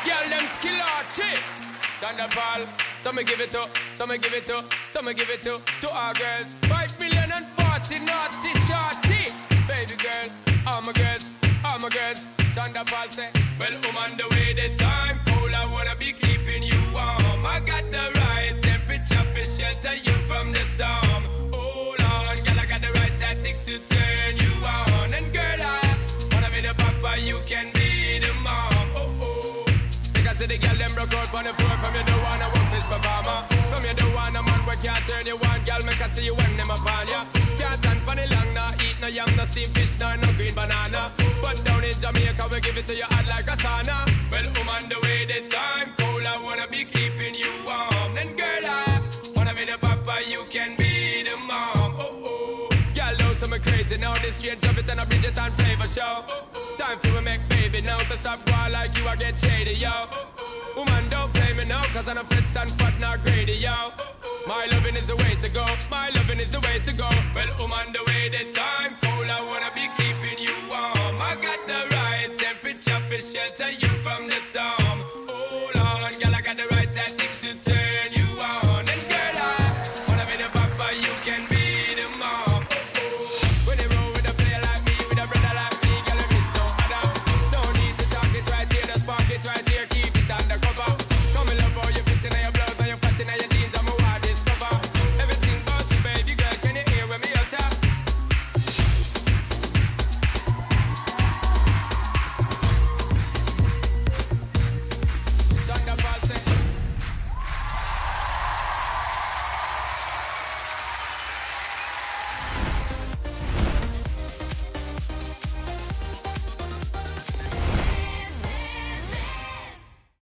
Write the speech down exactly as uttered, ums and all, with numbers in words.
Girl, them skill arty. Thunderball. Some give it to, some give it to, some give it to, to our girls. Five million and forty naughty shorty. Baby girl, all my girls, all my girls. Thunderball say, well, I'm on the way, the time cold. I wanna be keeping you warm. I got the right temperature for shelter you from the storm. Hold on, girl, I got the right tactics to turn you on. And girl, I wanna be the papa, you can be the mom. Oh oh. Because the girl them broke out on the floor. From you don't wanna work this performer. From you don't wanna man where can't turn you on. Girl, make I see you when them upon ya. Can't stand for the long, nah eat no yam, no steamed fish, nah no green banana. But down in Jamaica we give it to you hot like a sauna. Well, I'm on the way, the time cold. I wanna be keeping you warm. Then girl, I wanna be the papa, you can be the mom. Oh oh. Girl, know some crazy now. This straight drop it and a Bridget and flavor show. Time for we make baby now. So stop going like you, I get shady, yo. Woman, don't play me now, cause I'm a fits and fat, not greedy, yo. My loving is the way to go, my loving is the way to go. Well, I'm on the way, the time cold. I wanna be keeping you warm. I got the right temperature for shelter you from the storm.